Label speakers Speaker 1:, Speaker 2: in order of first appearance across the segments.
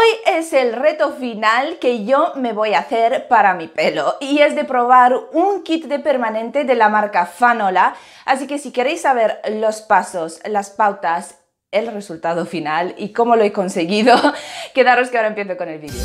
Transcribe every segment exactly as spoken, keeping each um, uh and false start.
Speaker 1: Hoy es el reto final que yo me voy a hacer para mi pelo y es de probar un kit de permanente de la marca Fanola, así que si queréis saber los pasos, las pautas, el resultado final y cómo lo he conseguido, quedaros que ahora empiezo con el vídeo.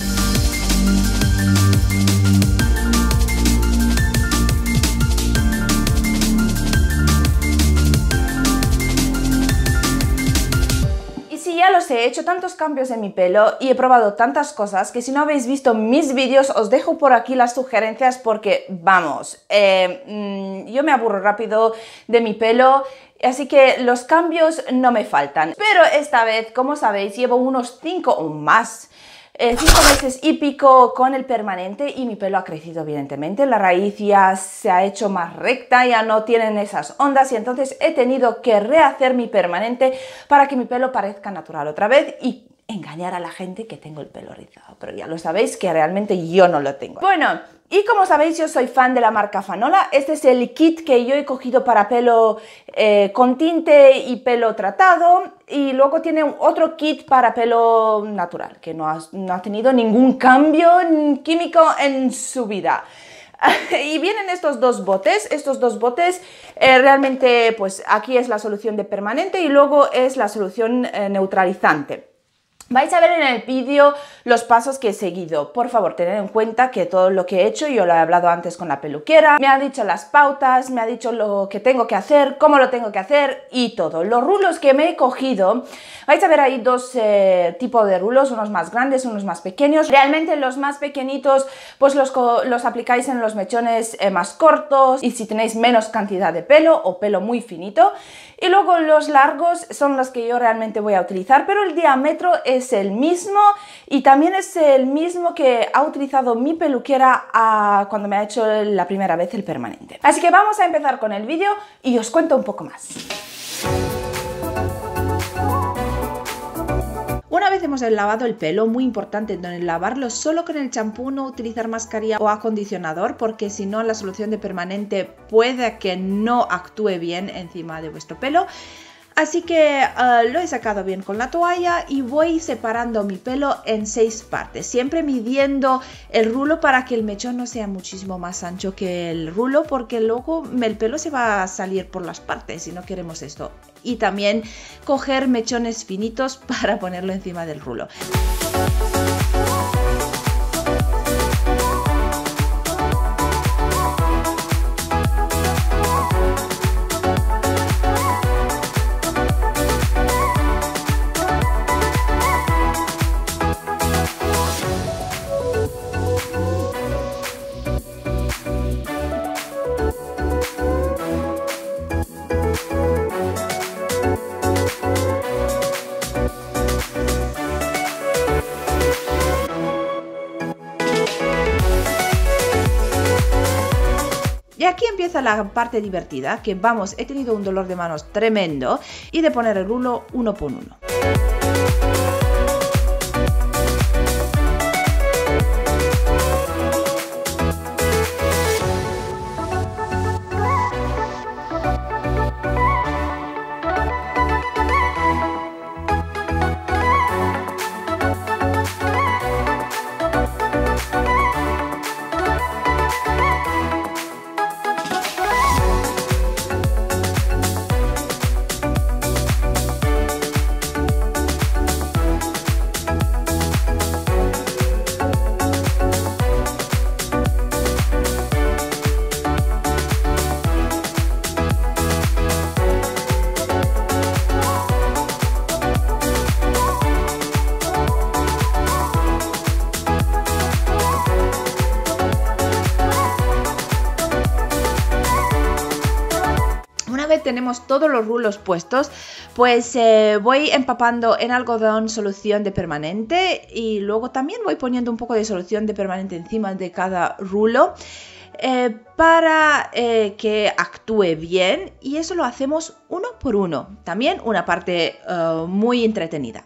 Speaker 1: Ya los he hecho tantos cambios en mi pelo y he probado tantas cosas que si no habéis visto mis vídeos os dejo por aquí las sugerencias porque vamos, eh, mmm, yo me aburro rápido de mi pelo, así que los cambios no me faltan. Pero esta vez, como sabéis, llevo unos cinco o más Eh, cinco meses y pico con el permanente y mi pelo ha crecido evidentemente, la raíz ya se ha hecho más recta, ya no tienen esas ondas y entonces he tenido que rehacer mi permanente para que mi pelo parezca natural otra vez y engañar a la gente que tengo el pelo rizado, pero ya lo sabéis que realmente yo no lo tengo. Bueno, y como sabéis yo soy fan de la marca Fanola, este es el kit que yo he cogido para pelo eh, con tinte y pelo tratado y luego tiene otro kit para pelo natural que no ha, no ha tenido ningún cambio químico en su vida. Y vienen estos dos botes, estos dos botes eh, realmente pues aquí es la solución de permanente y luego es la solución eh, neutralizante. Vais a ver en el vídeo los pasos que he seguido. Por favor, tened en cuenta que todo lo que he hecho, yo lo he hablado antes con la peluquera, me ha dicho las pautas, me ha dicho lo que tengo que hacer, cómo lo tengo que hacer y todo. Los rulos que me he cogido, vais a ver ahí dos eh, tipos de rulos, unos más grandes, unos más pequeños. Realmente los más pequeñitos pues los, los aplicáis en los mechones eh, más cortos y si tenéis menos cantidad de pelo o pelo muy finito. Y luego los largos son los que yo realmente voy a utilizar, pero el diámetro es el mismo y también es el mismo que ha utilizado mi peluquera a, cuando me ha hecho la primera vez el permanente. Así que vamos a empezar con el vídeo y os cuento un poco más. Una vez hemos lavado el pelo, muy importante no lavarlo solo con el champú, no utilizar mascarilla o acondicionador porque si no la solución de permanente puede que no actúe bien encima de vuestro pelo. Así que uh, lo he sacado bien con la toalla y voy separando mi pelo en seis partes, siempre midiendo el rulo para que el mechón no sea muchísimo más ancho que el rulo porque luego el pelo se va a salir por las partes y no queremos esto. Y también coger mechones finitos para ponerlo encima del rulo. Y aquí empieza la parte divertida, que vamos, he tenido un dolor de manos tremendo y de poner el rulo uno por uno. Vez tenemos todos los rulos puestos, pues eh, voy empapando en algodón solución de permanente y luego también voy poniendo un poco de solución de permanente encima de cada rulo eh, para eh, que actúe bien y eso lo hacemos uno por uno. También una parte uh, muy entretenida.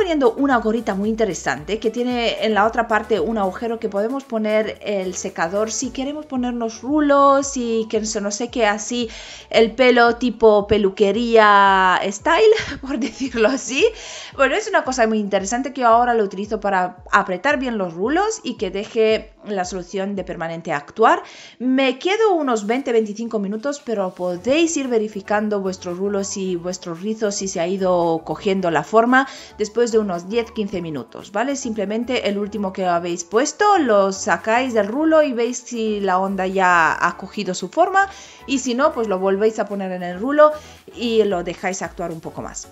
Speaker 1: poniendo una gorrita muy interesante que tiene en la otra parte un agujero que podemos poner el secador si queremos ponernos rulos y que se nos seque así el pelo tipo peluquería style, por decirlo así. Bueno, es una cosa muy interesante que yo ahora lo utilizo para apretar bien los rulos y que deje la solución de permanente actuar. Me quedo unos veinte a veinticinco minutos, pero podéis ir verificando vuestros rulos y vuestros rizos si se ha ido cogiendo la forma después de unos diez a quince minutos, ¿vale? Simplemente el último que habéis puesto lo sacáis del rulo y veis si la onda ya ha cogido su forma, y si no, pues lo volvéis a poner en el rulo y lo dejáis actuar un poco más.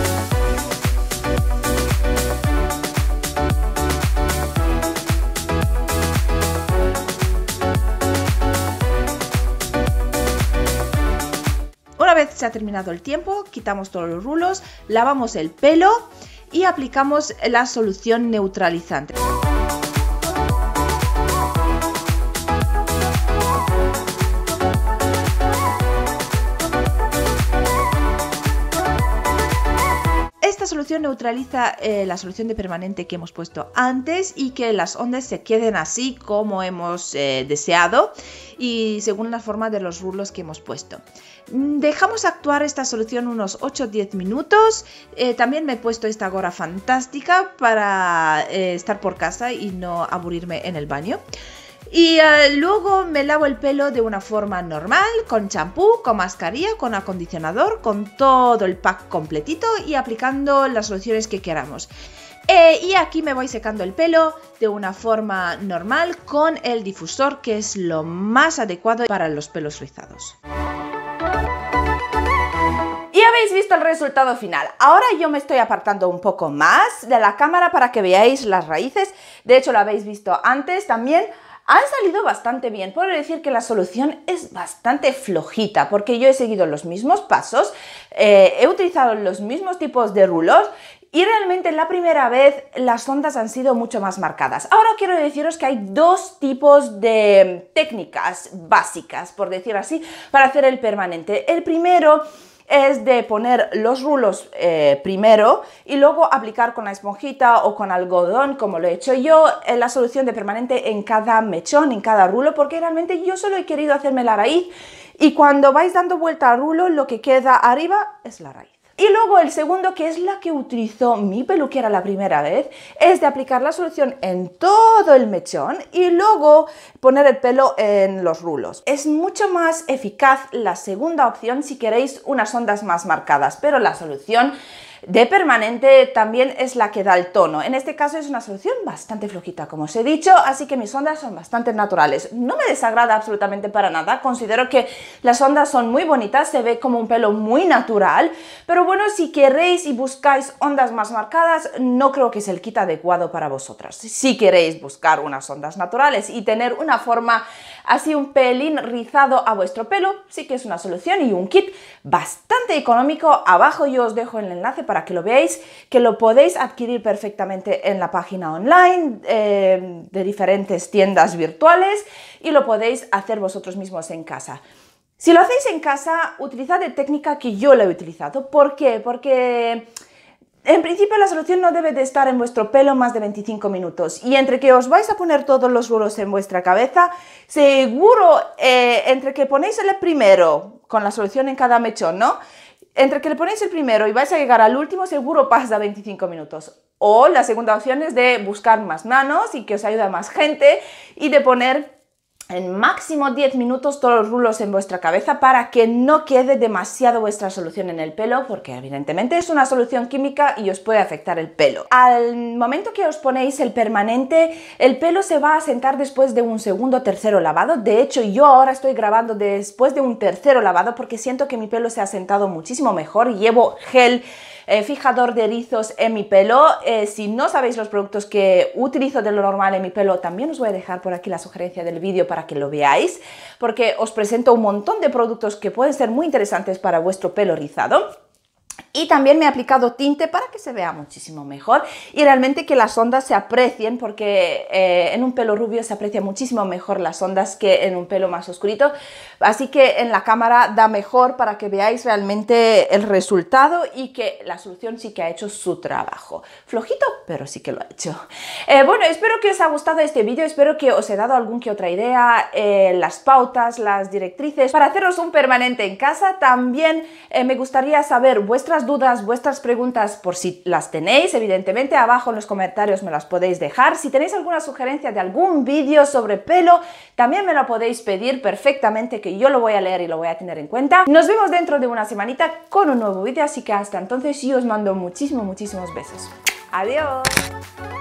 Speaker 1: Una vez se ha terminado el tiempo, quitamos todos los rulos, lavamos el pelo y aplicamos la solución neutralizante. Esta solución neutraliza eh, la solución de permanente que hemos puesto antes y que las ondas se queden así como hemos eh, deseado y según la forma de los rulos que hemos puesto. Dejamos actuar esta solución unos ocho a diez minutos. Eh, también me he puesto esta gorra fantástica para eh, estar por casa y no aburrirme en el baño. Y uh, luego me lavo el pelo de una forma normal, con champú, con mascarilla, con acondicionador, con todo el pack completito y aplicando las soluciones que queramos. Eh, y aquí me voy secando el pelo de una forma normal con el difusor, que es lo más adecuado para los pelos rizados. Y habéis visto el resultado final. Ahora yo me estoy apartando un poco más de la cámara para que veáis las raíces. De hecho, lo habéis visto antes también. Han salido bastante bien. Puedo decir que la solución es bastante flojita porque yo he seguido los mismos pasos, eh, he utilizado los mismos tipos de rulos y realmente la primera vez las ondas han sido mucho más marcadas. Ahora quiero deciros que hay dos tipos de técnicas básicas, por decir así, para hacer el permanente. El primero es de poner los rulos eh, primero y luego aplicar con la esponjita o con algodón, como lo he hecho yo, en la solución de permanente en cada mechón, en cada rulo, porque realmente yo solo he querido hacerme la raíz y cuando vais dando vuelta al rulo lo que queda arriba es la raíz. Y luego el segundo, que es la que utilizó mi peluquera la primera vez, es de aplicar la solución en todo el mechón y luego poner el pelo en los rulos. Es mucho más eficaz la segunda opción si queréis unas ondas más marcadas, pero la solución de permanente también es la que da el tono. En este caso es una solución bastante flojita, como os he dicho, así que mis ondas son bastante naturales. No me desagrada absolutamente para nada, considero que las ondas son muy bonitas, se ve como un pelo muy natural, pero bueno, si queréis y buscáis ondas más marcadas, no creo que es el kit adecuado para vosotras. Si queréis buscar unas ondas naturales y tener una forma así un pelín rizado a vuestro pelo, sí que es una solución y un kit bastante económico. Abajo yo os dejo el enlace para que lo veáis, que lo podéis adquirir perfectamente en la página online eh, de diferentes tiendas virtuales y lo podéis hacer vosotros mismos en casa. Si lo hacéis en casa, utilizad la técnica que yo la he utilizado. ¿Por qué? Porque en principio la solución no debe de estar en vuestro pelo más de veinticinco minutos y entre que os vais a poner todos los rulos en vuestra cabeza, seguro eh, entre que ponéis el primero con la solución en cada mechón, ¿no? Entre que le ponéis el primero y vais a llegar al último, seguro pasa veinticinco minutos. O la segunda opción es de buscar más manos y que os ayude a más gente y de poner en máximo diez minutos todos los rulos en vuestra cabeza para que no quede demasiado vuestra solución en el pelo, porque evidentemente es una solución química y os puede afectar el pelo. Al momento que os ponéis el permanente, el pelo se va a asentar después de un segundo o tercero lavado. De hecho, yo ahora estoy grabando después de un tercero lavado porque siento que mi pelo se ha asentado muchísimo mejor. Llevo gel Eh, fijador de rizos en mi pelo. Eh, si no sabéis los productos que utilizo de lo normal en mi pelo, también os voy a dejar por aquí la sugerencia del vídeo para que lo veáis, porque os presento un montón de productos que pueden ser muy interesantes para vuestro pelo rizado. Y también me he aplicado tinte para que se vea muchísimo mejor y realmente que las ondas se aprecien, porque eh, en un pelo rubio se aprecia muchísimo mejor las ondas que en un pelo más oscurito. Así que en la cámara da mejor para que veáis realmente el resultado y que la solución sí que ha hecho su trabajo. Flojito, pero sí que lo ha hecho. Eh, bueno, espero que os haya gustado este vídeo, espero que os he dado algún que otra idea, eh, las pautas, las directrices para haceros un permanente en casa. También eh, me gustaría saber vuestras dudas, vuestras preguntas, por si las tenéis, evidentemente abajo en los comentarios me las podéis dejar. Si tenéis alguna sugerencia de algún vídeo sobre pelo, también me lo podéis pedir perfectamente, que yo lo voy a leer y lo voy a tener en cuenta. Nos vemos dentro de una semanita con un nuevo vídeo, así que hasta entonces yo os mando muchísimos, muchísimos besos. ¡Adiós!